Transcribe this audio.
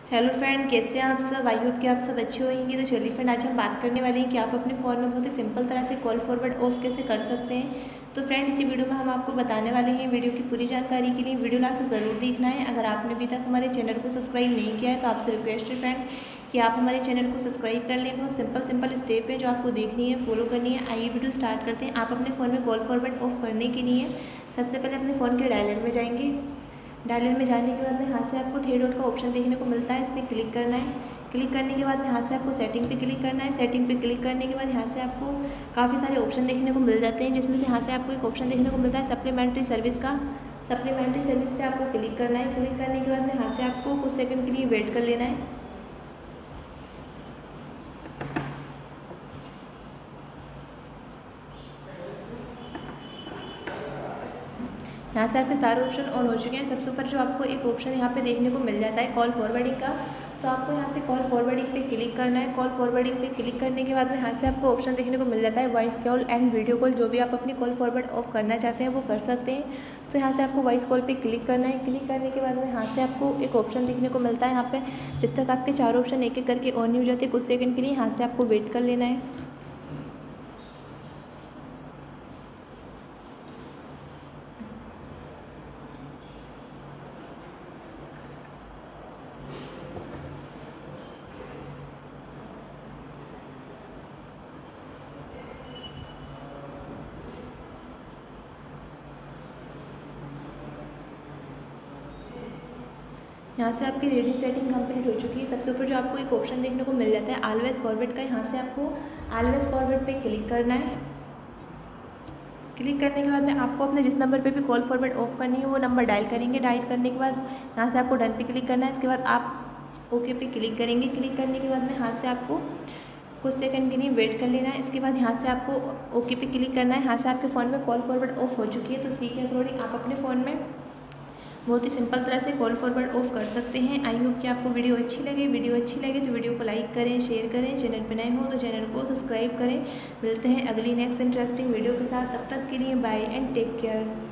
Hello friend, कैसे हैं आप सब। आई होप कि आप सब अच्छे होंगे। तो चलिए फ्रेंड, आज हम बात करने वाले हैं कि आप अपने फ़ोन में बहुत ही सिंपल तरह से कॉल फॉरवर्ड ऑफ कैसे कर सकते हैं। तो फ्रेंड, इसी वीडियो में हम आपको बताने वाले हैं। वीडियो की पूरी जानकारी के लिए वीडियो लास्ट ज़रूर देखना है। अगर आपने अभी तक हमारे चैनल को सब्सक्राइब नहीं किया है तो आपसे रिक्वेस्ट है फ्रेंड कि आप हमारे चैनल को सब्सक्राइब कर लें। बहुत सिंपल स्टेप है जो आपको देखनी है, फॉलो करनी है। आइए वीडियो स्टार्ट करते हैं। आप अपने फ़ोन में कॉल फॉरवर्ड ऑफ करने के लिए सबसे पहले अपने फ़ोन के डायलर में जाएंगे। डायलर में जाने के बाद में यहाँ से आपको थ्री डॉट का ऑप्शन देखने को मिलता है, इस पर क्लिक करना है। क्लिक करने के बाद में यहाँ से आपको सेटिंग पे क्लिक करना है। सेटिंग पे क्लिक करने के बाद यहाँ से आपको काफ़ी सारे ऑप्शन देखने को मिल जाते हैं, जिसमें से यहाँ से आपको एक ऑप्शन देखने को मिलता है सप्लीमेंट्री सर्विस का। सप्लीमेंट्री सर्विस पे आपको क्लिक करना है। क्लिक करने के बाद में यहाँ से आपको कुछ सेकंड के लिए वेट कर लेना है। यहाँ से आपके सारे ऑप्शन ऑन हो चुके हैं। सबसे ऊपर जो आपको एक ऑप्शन यहाँ पे देखने को मिल जाता है कॉल फॉरवर्डिंग का, तो आपको यहाँ से कॉल फॉरवर्डिंग पे क्लिक करना है। कॉल फॉरवर्डिंग पे क्लिक करने के बाद में यहाँ से आपको ऑप्शन देखने को मिल जाता है voice call and video call. जो भी आप अपनी कॉल फॉरवर्ड ऑफ करना चाहते हैं वो कर सकते हैं। तो यहाँ से आपको वॉइस कॉल पे क्लिक करना है। क्लिक करने के बाद में यहाँ से आपको एक ऑप्शन देखने को मिलता है। यहाँ पे जब तक आपके चारों ऑप्शन एक एक करके ऑन नहीं हो जाते कुछ सेकंड के लिए, यहाँ से आपको वेट कर लेना है। यहाँ से आपकी रीडिंग सेटिंग कंप्लीट हो चुकी है। सबसे ऊपर जो आपको एक ऑप्शन देखने को मिल जाता है ऑलवेज फॉरवर्ड का, यहाँ से आपको ऑलवेज फॉरवर्ड पे क्लिक करना है। क्लिक करने के बाद में आपको अपने जिस नंबर पे भी कॉल फॉरवर्ड ऑफ करनी है वो नंबर डायल करेंगे। डायल करने के बाद यहाँ से आपको डन पे क्लिक करना है। इसके बाद आप ओके पे क्लिक करेंगे। क्लिक करने के बाद में यहाँ से आपको कुछ सेकंड के लिए वेट कर लेना है। इसके बाद यहाँ से आपको ओके पे क्लिक करना है। यहाँ से आपके फ़ोन में कॉल फॉरवर्ड ऑफ हो चुकी है। तो सीखने अकॉर्डिंग आप अपने फ़ोन में बहुत ही सिंपल तरह से कॉल फॉरवर्ड ऑफ कर सकते हैं। आई होप कि आपको वीडियो अच्छी लगे। वीडियो अच्छी लगे तो वीडियो को लाइक करें, शेयर करें। चैनल पर नए हो तो चैनल को सब्सक्राइब करें। मिलते हैं अगली नेक्स्ट इंटरेस्टिंग वीडियो के साथ। तब तक के लिए बाय एंड टेक केयर।